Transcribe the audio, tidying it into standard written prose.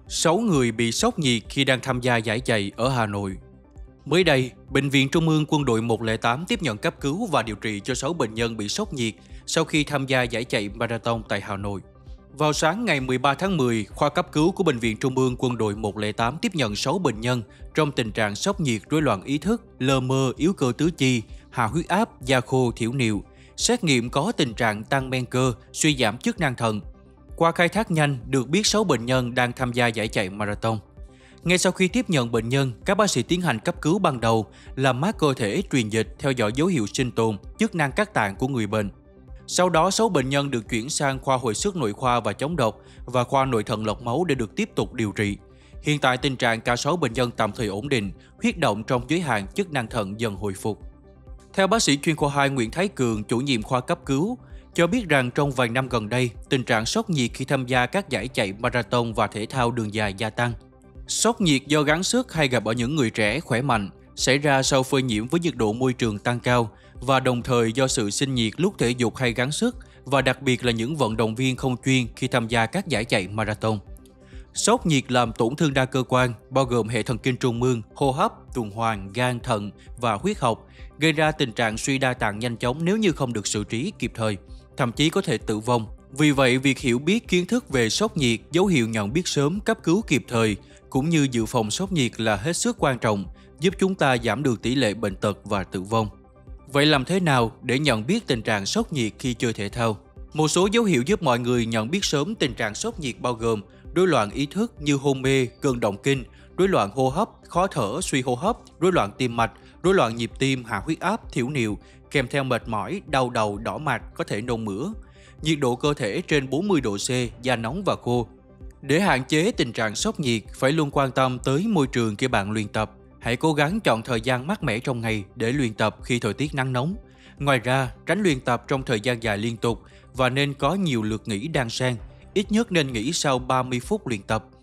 6 người bị sốc nhiệt khi đang tham gia giải chạy ở Hà Nội. Mới đây, Bệnh viện Trung ương Quân đội 108 tiếp nhận cấp cứu và điều trị cho 6 bệnh nhân bị sốc nhiệt sau khi tham gia giải chạy marathon tại Hà Nội. Vào sáng ngày 13 tháng 10, khoa cấp cứu của Bệnh viện Trung ương Quân đội 108 tiếp nhận 6 bệnh nhân trong tình trạng sốc nhiệt, rối loạn ý thức, lơ mơ, yếu cơ tứ chi, hạ huyết áp, da khô, thiểu niệu. Xét nghiệm có tình trạng tăng men cơ, suy giảm chức năng thận. Qua khai thác nhanh, được biết 6 bệnh nhân đang tham gia giải chạy marathon. Ngay sau khi tiếp nhận bệnh nhân, các bác sĩ tiến hành cấp cứu ban đầu, làm mát cơ thể, truyền dịch, theo dõi dấu hiệu sinh tồn, chức năng các tạng của người bệnh. Sau đó, 6 bệnh nhân được chuyển sang khoa hồi sức nội khoa và chống độc và khoa nội thận lọc máu để được tiếp tục điều trị. Hiện tại tình trạng cả 6 bệnh nhân tạm thời ổn định, huyết động trong giới hạn, chức năng thận dần hồi phục. Theo bác sĩ chuyên khoa 2 Nguyễn Thái Cường, chủ nhiệm khoa cấp cứu, cho biết rằng trong vài năm gần đây, tình trạng sốc nhiệt khi tham gia các giải chạy marathon và thể thao đường dài gia tăng. Sốc nhiệt do gắng sức hay gặp ở những người trẻ khỏe mạnh, xảy ra sau phơi nhiễm với nhiệt độ môi trường tăng cao và đồng thời do sự sinh nhiệt lúc thể dục hay gắng sức, và đặc biệt là những vận động viên không chuyên khi tham gia các giải chạy marathon. Sốc nhiệt làm tổn thương đa cơ quan, bao gồm hệ thần kinh trung ương, hô hấp, tuần hoàn, gan, thận và huyết học, gây ra tình trạng suy đa tạng nhanh chóng nếu như không được xử trí kịp thời, thậm chí có thể tử vong. Vì vậy, việc hiểu biết kiến thức về sốc nhiệt, dấu hiệu nhận biết sớm, cấp cứu kịp thời, cũng như dự phòng sốc nhiệt là hết sức quan trọng, giúp chúng ta giảm được tỷ lệ bệnh tật và tử vong. Vậy làm thế nào để nhận biết tình trạng sốc nhiệt khi chơi thể thao? Một số dấu hiệu giúp mọi người nhận biết sớm tình trạng sốc nhiệt bao gồm rối loạn ý thức như hôn mê, cơn động kinh, rối loạn hô hấp, khó thở, suy hô hấp, rối loạn tim mạch, rối loạn nhịp tim, hạ huyết áp, thiểu niệu, kèm theo mệt mỏi, đau đầu, đỏ mặt, có thể nôn mửa, nhiệt độ cơ thể trên 40 độ C, da nóng và khô. Để hạn chế tình trạng sốc nhiệt, phải luôn quan tâm tới môi trường khi bạn luyện tập. Hãy cố gắng chọn thời gian mát mẻ trong ngày để luyện tập khi thời tiết nắng nóng. Ngoài ra, tránh luyện tập trong thời gian dài liên tục và nên có nhiều lượt nghỉ đan xen. Ít nhất nên nghỉ sau 30 phút luyện tập.